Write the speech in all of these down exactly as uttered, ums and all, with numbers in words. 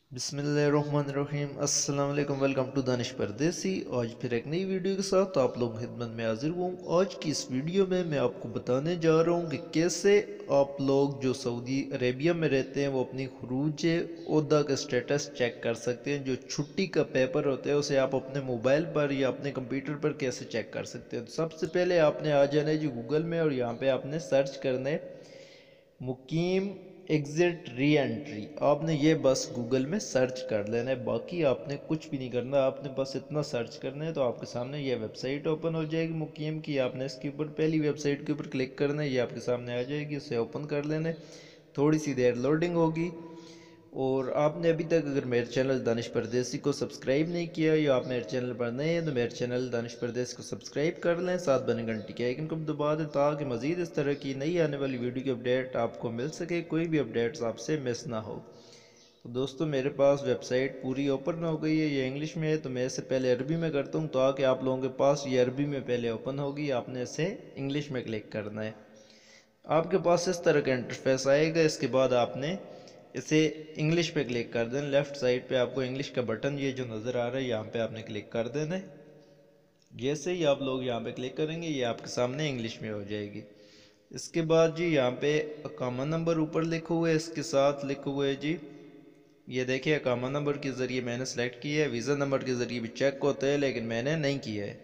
बिस्मिल्लाहिर्रहमानिर्रहीम अस्सलाम वालेकुम। वेलकम टू दानिश परदेसी। आज फिर एक नई वीडियो के साथ आप लोग खिदमत में हाजिर हूँ। आज की इस वीडियो में मैं आपको बताने जा रहा हूँ कि कैसे आप लोग जो सऊदी अरेबिया में रहते हैं वो अपनी खुरूज ओहदा का स्टेटस चेक कर सकते हैं। जो छुट्टी का पेपर होता है उसे आप अपने मोबाइल पर या अपने कंप्यूटर पर कैसे चेक कर सकते हैं। तो सबसे पहले आपने आ जाना है जी गूगल में, और यहाँ पे आपने सर्च करना है मुकीम एग्जिट री एंट्री। आपने ये बस गूगल में सर्च कर लेना है, बाकी आपने कुछ भी नहीं करना, आपने बस इतना सर्च करना है तो आपके सामने ये वेबसाइट ओपन हो जाएगी मुकीम की। आपने इसके ऊपर पहली वेबसाइट के ऊपर क्लिक करना है, ये आपके सामने आ जाएगी, उसे ओपन कर लेना है। थोड़ी सी देर लोडिंग होगी। और आपने अभी तक अगर मेरे चैनल दानिश परदेसी को सब्सक्राइब नहीं किया या आप मेरे चैनल पर नए हैं तो मेरे चैनल दानिश परदेसी को सब्सक्राइब कर लें, साथ बने घंटी के आइकन को दबा दें ताकि मज़ीद इस तरह की नई आने वाली वीडियो की अपडेट आपको मिल सके, कोई भी अपडेट्स आपसे मिस ना हो। तो दोस्तों मेरे पास वेबसाइट पूरी ओपन हो गई है, ये इंग्लिश में है तो मैं इसे पहले अरबी में करता हूँ ताकि आप लोगों के पास ये अरबी में पहले ओपन होगी। आपने इसे इंग्लिश में क्लिक करना है। आपके पास इस तरह का इंटरफेस आएगा। इसके बाद आपने इसे इंग्लिश पे क्लिक कर देना। लेफ़्ट साइड पे आपको इंग्लिश का बटन ये जो नज़र आ रहा है यहाँ पे आपने क्लिक कर देना है। जैसे ही आप लोग यहाँ पे क्लिक करेंगे ये आपके सामने इंग्लिश में हो जाएगी। इसके बाद जी यहाँ पे अकामा नंबर ऊपर लिखा हुआ है, इसके साथ लिखा हुआ है जी, ये देखिए अकामा नंबर के ज़रिए मैंने सेलेक्ट किया है। वीज़ा नंबर के ज़रिए भी चेक होता है लेकिन मैंने नहीं किया है।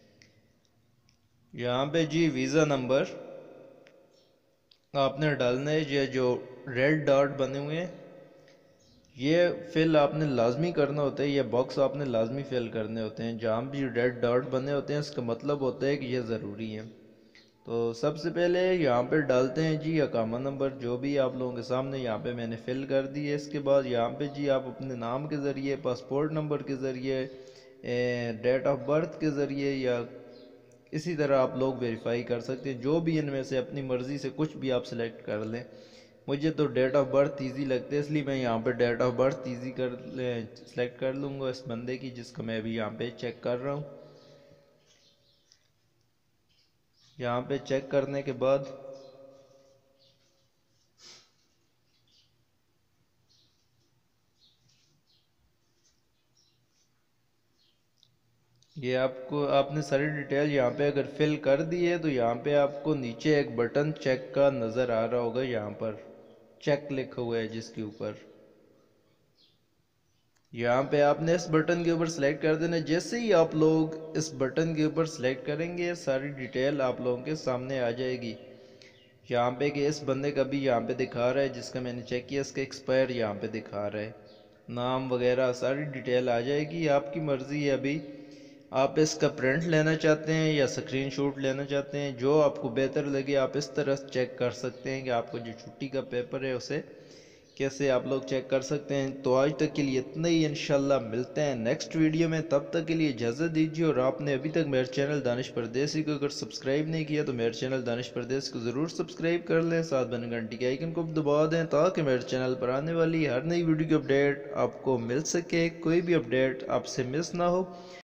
यहाँ पे जी वीज़ा नंबर आपने डालना है। ये जो रेड डॉट बने हुए हैं ये फिल आपने लाजमी करना होता है, ये बॉक्स आपने लाजमी फिल करने होते हैं। जहाँ भी रेड डॉट बने होते हैं इसका मतलब होता है कि ये ज़रूरी है। तो सबसे पहले यहाँ पे डालते हैं जी अकामा नंबर, जो भी आप लोगों के सामने यहाँ पे मैंने फिल कर दी है। इसके बाद यहाँ पे जी आप अपने नाम के ज़रिए, पासपोर्ट नंबर के ज़रिए, डेट ऑफ बर्थ के ज़रिए या इसी तरह आप लोग वेरीफाई कर सकते हैं। जो भी इनमें से अपनी मर्ज़ी से कुछ भी आप सेलेक्ट कर लें। मुझे तो डेट ऑफ बर्थ इजी लगता है इसलिए मैं यहाँ पे डेट ऑफ बर्थ इजी कर सेलेक्ट कर लूँगा इस बंदे की जिसका मैं अभी यहाँ पे चेक कर रहा हूँ। यहाँ पे चेक करने के बाद ये आपको आपने सारी डिटेल यहाँ पे अगर फिल कर दी है तो यहाँ पे आपको नीचे एक बटन चेक का नज़र आ रहा होगा। यहाँ पर चेक लिखा हुआ है जिसके ऊपर, यहाँ पे आपने इस बटन के ऊपर सेलेक्ट कर देना। जैसे ही आप लोग इस बटन के ऊपर सेलेक्ट करेंगे सारी डिटेल आप लोगों के सामने आ जाएगी। यहाँ पे कि इस बंदे का भी यहाँ पे दिखा रहा है जिसका मैंने चेक किया, इसका एक्सपायर यहाँ पे दिखा रहा है, नाम वगैरह सारी डिटेल आ जाएगी। आपकी मर्ज़ी है, अभी आप इसका प्रिंट लेना चाहते हैं या स्क्रीनशॉट लेना चाहते हैं, जो आपको बेहतर लगे आप इस तरह चेक कर सकते हैं कि आपको जो छुट्टी का पेपर है उसे कैसे आप लोग चेक कर सकते हैं। तो आज तक के लिए इतना ही, इंशाल्लाह मिलते हैं नेक्स्ट वीडियो में, तब तक के लिए इजाज़त दीजिए। और आपने अभी तक मेरे चैनल दानिश परदेसी को अगर सब्सक्राइब नहीं किया तो मेरे चैनल दानिश परदेसी को ज़रूर सब्सक्राइब कर लें, साथ बने घंटी के आइकन को दबा दें ताकि मेरे चैनल पर आने वाली हर नई वीडियो की अपडेट आपको मिल सके, कोई भी अपडेट आपसे मिस ना हो।